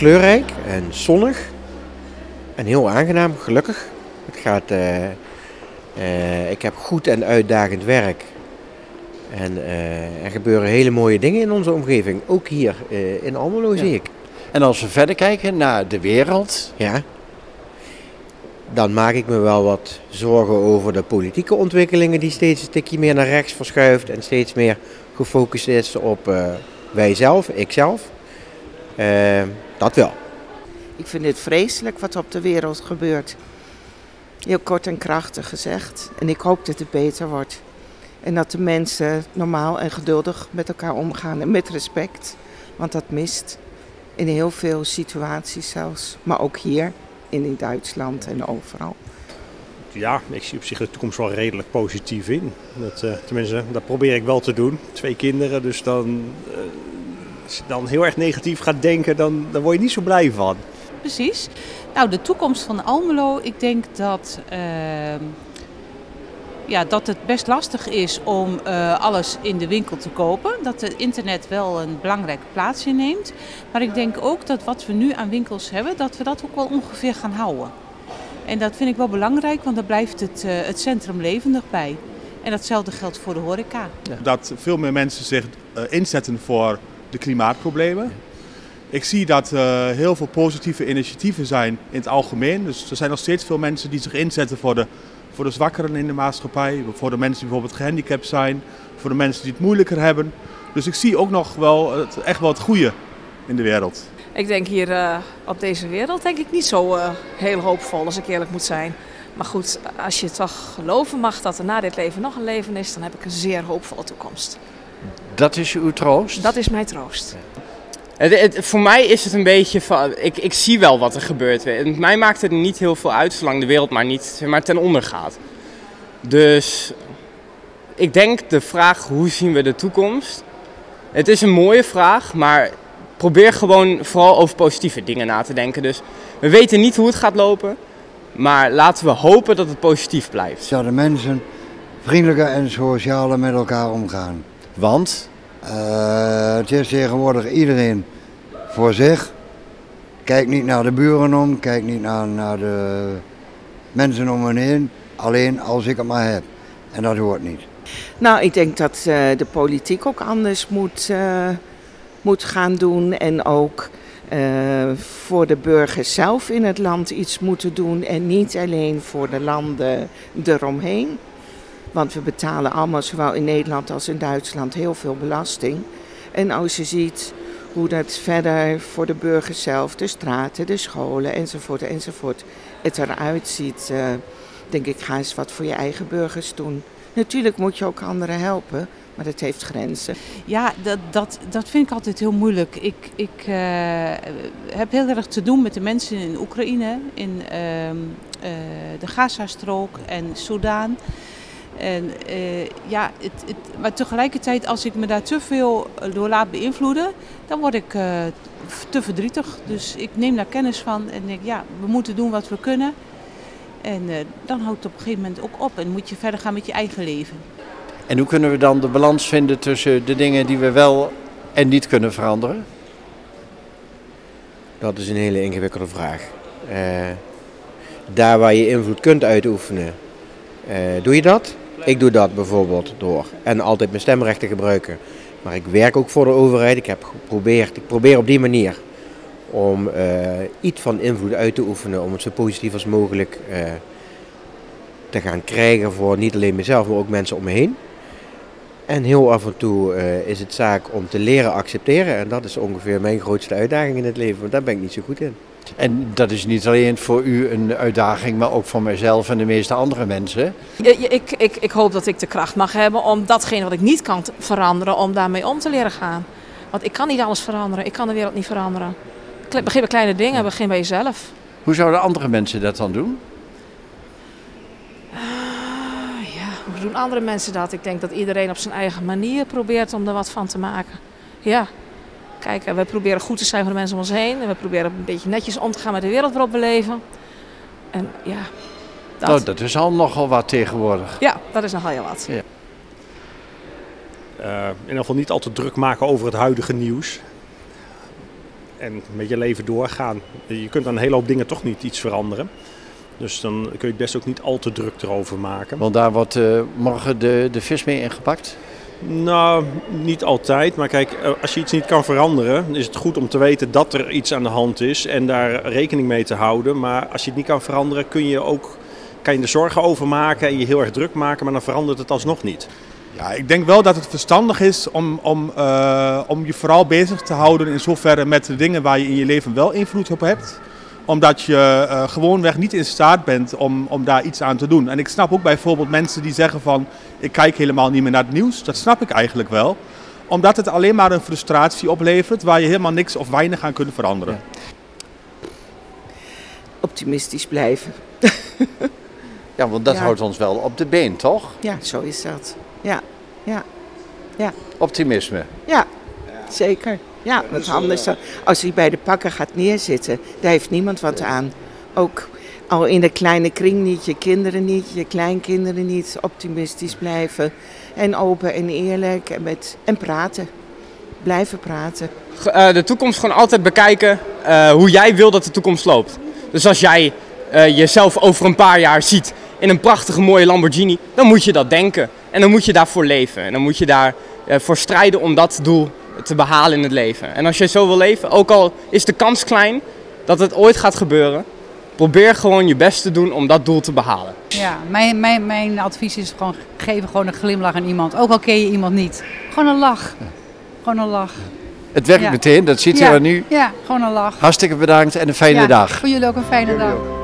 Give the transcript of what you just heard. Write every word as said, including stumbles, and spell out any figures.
kleurrijk en zonnig en heel aangenaam, gelukkig. Het gaat, uh, uh, ik heb goed en uitdagend werk. En uh, er gebeuren hele mooie dingen in onze omgeving, ook hier uh, in Almelo zie ja. ik. En als we verder kijken naar de wereld, ja, dan maak ik me wel wat zorgen over de politieke ontwikkelingen die steeds een stukje meer naar rechts verschuift en steeds meer gefocust is op uh, wijzelf, ikzelf. Uh, dat wel. Ik vind het vreselijk wat op de wereld gebeurt. Heel kort en krachtig gezegd. En ik hoop dat het beter wordt. En dat de mensen normaal en geduldig met elkaar omgaan en met respect. Want dat mist in heel veel situaties zelfs. Maar ook hier en in Duitsland en overal. Ja, ik zie op zich de toekomst wel redelijk positief in. Dat, uh, tenminste, dat probeer ik wel te doen. Twee kinderen, dus dan, uh, als je dan heel erg negatief gaat denken, dan, dan word je niet zo blij van. Precies. Nou, de toekomst van Almelo, ik denk dat, uh, ja, dat het best lastig is om uh, alles in de winkel te kopen. Dat het internet wel een belangrijke plaats inneemt. Maar ik denk ook dat wat we nu aan winkels hebben, dat we dat ook wel ongeveer gaan houden. En dat vind ik wel belangrijk, want dan blijft het, uh, het centrum levendig bij. En datzelfde geldt voor de horeca. Ja. Dat veel meer mensen zich uh, inzetten voor de klimaatproblemen. Ik zie dat er uh, heel veel positieve initiatieven zijn in het algemeen. Dus er zijn nog steeds veel mensen die zich inzetten voor de, voor de zwakkeren in de maatschappij. Voor de mensen die bijvoorbeeld gehandicapt zijn. Voor de mensen die het moeilijker hebben. Dus ik zie ook nog wel het, echt wel het goede in de wereld. Ik denk hier uh, op deze wereld denk ik niet zo uh, heel hoopvol, als ik eerlijk moet zijn. Maar goed, als je toch geloven mag dat er na dit leven nog een leven is, dan heb ik een zeer hoopvolle toekomst. Dat is uw troost? Dat is mijn troost. Het, het, voor mij is het een beetje van, ik, ik zie wel wat er gebeurt. En mij maakt het niet heel veel uit, zolang de wereld maar niet maar ten onder gaat. Dus ik denk de vraag, hoe zien we de toekomst? Het is een mooie vraag, maar probeer gewoon vooral over positieve dingen na te denken. Dus we weten niet hoe het gaat lopen, maar laten we hopen dat het positief blijft. Dat de mensen vriendelijker en socialer met elkaar omgaan. Want? Uh, het is tegenwoordig iedereen voor zich. Kijk niet naar de buren om, kijk niet naar, naar de mensen om me heen. Alleen als ik het maar heb. En dat hoort niet. Nou, ik denk dat uh, de politiek ook anders moet, uh, moet gaan doen. En ook uh, voor de burgers zelf in het land iets moeten doen. En niet alleen voor de landen eromheen. Want we betalen allemaal, zowel in Nederland als in Duitsland, heel veel belasting. En als je ziet hoe dat verder voor de burgers zelf, de straten, de scholen enzovoort enzovoort, het eruit ziet, uh, denk ik, ga eens wat voor je eigen burgers doen. Natuurlijk moet je ook anderen helpen, maar dat heeft grenzen. Ja, dat, dat, dat vind ik altijd heel moeilijk. Ik, ik uh, heb heel erg te doen met de mensen in Oekraïne, in uh, uh, de Gazastrook en Soudaan. En, uh, ja, het, het, maar tegelijkertijd, als ik me daar te veel door laat beïnvloeden, dan word ik uh, te verdrietig. Dus ik neem daar kennis van en denk, ja, we moeten doen wat we kunnen. En uh, dan houdt het op een gegeven moment ook op en moet je verder gaan met je eigen leven. En hoe kunnen we dan de balans vinden tussen de dingen die we wel en niet kunnen veranderen? Dat is een hele ingewikkelde vraag. Uh, daar waar je invloed kunt uitoefenen, uh, doe je dat? Ik doe dat bijvoorbeeld door en altijd mijn stemrecht te gebruiken. Maar ik werk ook voor de overheid. Ik heb geprobeerd, ik probeer op die manier om uh, iets van invloed uit te oefenen, om het zo positief als mogelijk uh, te gaan krijgen voor niet alleen mezelf, maar ook mensen om me heen. En heel af en toe uh, is het zaak om te leren accepteren. En dat is ongeveer mijn grootste uitdaging in het leven, want daar ben ik niet zo goed in. En dat is niet alleen voor u een uitdaging, maar ook voor mijzelf en de meeste andere mensen. Ik, ik, ik hoop dat ik de kracht mag hebben om datgene wat ik niet kan veranderen, om daarmee om te leren gaan. Want ik kan niet alles veranderen, ik kan de wereld niet veranderen. Begin bij kleine dingen, begin bij jezelf. Hoe zouden andere mensen dat dan doen? Uh, ja, hoe doen andere mensen dat? Ik denk dat iedereen op zijn eigen manier probeert om er wat van te maken. Ja. Kijk, we proberen goed te zijn voor de mensen om ons heen. En we proberen een beetje netjes om te gaan met de wereld waarop we leven. En ja, dat. Nou, dat is al nogal wat tegenwoordig. Ja, dat is nogal heel wat. Ja. Uh, in ieder geval niet al te druk maken over het huidige nieuws. en met je leven doorgaan. Je kunt aan een hele hoop dingen toch niet iets veranderen. Dus dan kun je het best ook niet al te druk erover maken. Want daar wordt uh, morgen de, de vis mee ingepakt? Nou, niet altijd. Maar kijk, als je iets niet kan veranderen, is het goed om te weten dat er iets aan de hand is en daar rekening mee te houden. Maar als je het niet kan veranderen, kun je ook, kan je er zorgen over maken en je heel erg druk maken, maar dan verandert het alsnog niet. Ja, ik denk wel dat het verstandig is om, om, uh, om je vooral bezig te houden in zoverre met de dingen waar je in je leven wel invloed op hebt. Omdat je uh, gewoonweg niet in staat bent om, om daar iets aan te doen. En ik snap ook bijvoorbeeld mensen die zeggen van ik kijk helemaal niet meer naar het nieuws. Dat snap ik eigenlijk wel. Omdat het alleen maar een frustratie oplevert waar je helemaal niks of weinig aan kunt veranderen. Ja. Optimistisch blijven. Ja, want dat ja. houdt ons wel op de been, toch? Ja, zo is dat. Ja, ja, ja. Optimisme. Ja, zeker. Ja, want anders, als hij bij de pakken gaat neerzitten, daar heeft niemand wat aan. Ook al in de kleine kring niet, je kinderen niet, je kleinkinderen niet. Optimistisch blijven en open en eerlijk en, met, en praten. Blijven praten. De toekomst gewoon altijd bekijken uh, hoe jij wil dat de toekomst loopt. Dus als jij uh, jezelf over een paar jaar ziet in een prachtige mooie Lamborghini, dan moet je dat denken. En dan moet je daarvoor leven. En dan moet je daarvoor uh, strijden om dat doel te behalen in het leven. En als je zo wil leven, ook al is de kans klein dat het ooit gaat gebeuren, probeer gewoon je best te doen om dat doel te behalen. Ja, mijn, mijn, mijn advies is gewoon geef gewoon een glimlach aan iemand. Ook al ken je iemand niet. Gewoon een lach. Gewoon een lach. Het werkt ja. meteen, dat ziet u ja. er nu. Ja, gewoon een lach. Hartstikke bedankt en een fijne ja, dag. Voor jullie ook een fijne dag.